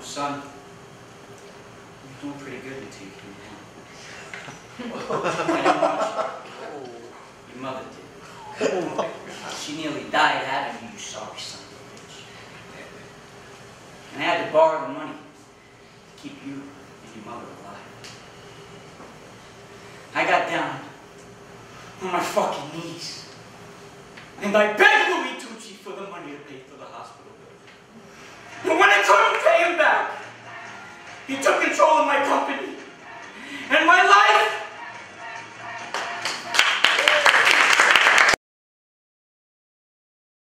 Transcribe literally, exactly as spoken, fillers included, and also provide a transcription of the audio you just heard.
son, you're doing pretty good until you came down. I didn't want you. Your mother did. She nearly died having you, you sorry son of a bitch. And I had to borrow the money to keep you and your mother alive. I got down on my fucking knees, and I begged Louis Tucci for the money to pay for the hospital bill. And when I couldn't pay him back, he took control of my company